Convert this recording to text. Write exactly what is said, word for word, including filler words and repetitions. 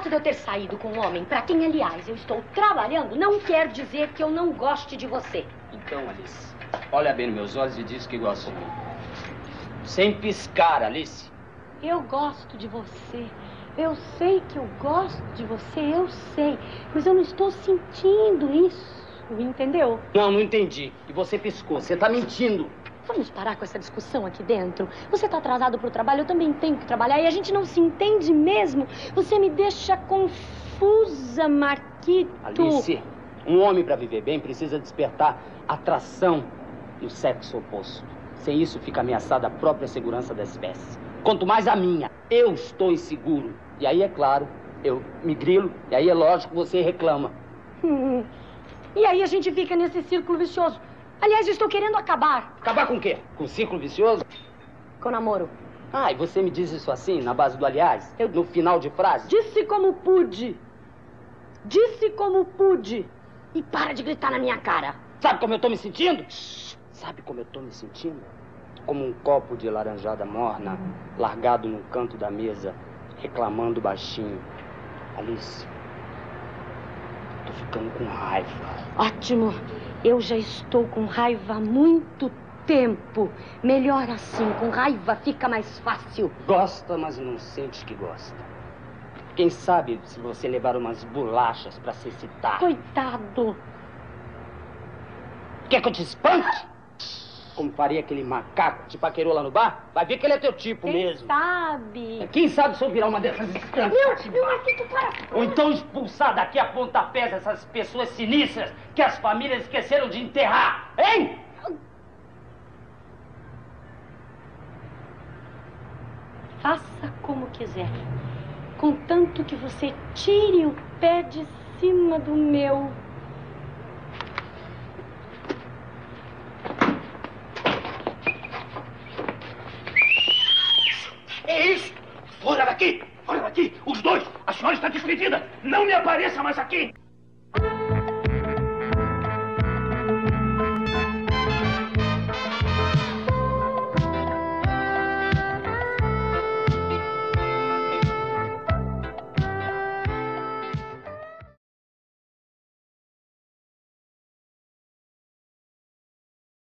fato de eu ter saído com um homem para quem, aliás, eu estou trabalhando, não quer dizer que eu não goste de você. Então, Alice, olha bem nos meus olhos e diz que gosta de mim. Sem piscar, Alice. Eu gosto de você. Eu sei que eu gosto de você, eu sei. Mas eu não estou sentindo isso, entendeu? Não, não entendi. E você piscou, você tá mentindo. Vamos parar com essa discussão aqui dentro. Você tá atrasado pro trabalho, eu também tenho que trabalhar. E a gente não se entende mesmo. Você me deixa confusa, Marquito. Alice, um homem para viver bem precisa despertar atração no sexo oposto. Sem isso fica ameaçada a própria segurança da espécie. Quanto mais a minha. Eu estou inseguro. E aí, é claro, eu me grilo. E aí é lógico que você reclama. Hum. E aí a gente fica nesse círculo vicioso. Aliás, eu estou querendo acabar. Acabar com o quê? Com o círculo vicioso? Com o namoro. Ah, e você me diz isso assim, na base do aliás? Eu... No final de frase? Disse como pude. Disse como pude. E para de gritar na minha cara. Sabe como eu tô me sentindo? Shhh. Sabe como eu tô me sentindo? Como um copo de laranjada morna, largado no canto da mesa, reclamando baixinho. Alice, tô ficando com raiva. Ótimo. Eu já estou com raiva há muito tempo. Melhor assim, com raiva fica mais fácil. Gosta, mas não sente que gosta. Quem sabe se você levar umas bolachas pra se excitar. Coitado. Quer que eu te espanque? Como faria aquele macaco que te paquerou lá no bar? Vai ver que ele é teu tipo Quem mesmo. sabe? Quem sabe se eu virar uma dessas escândalas? Meu, meu Marquito, para! Ou então expulsar daqui a pontapés essas pessoas sinistras que as famílias esqueceram de enterrar, hein? Faça como quiser. Contanto que você tire o pé de cima do meu. É isso! Fora daqui! Fora daqui! Os dois! A senhora está despedida! Não me apareça mais aqui!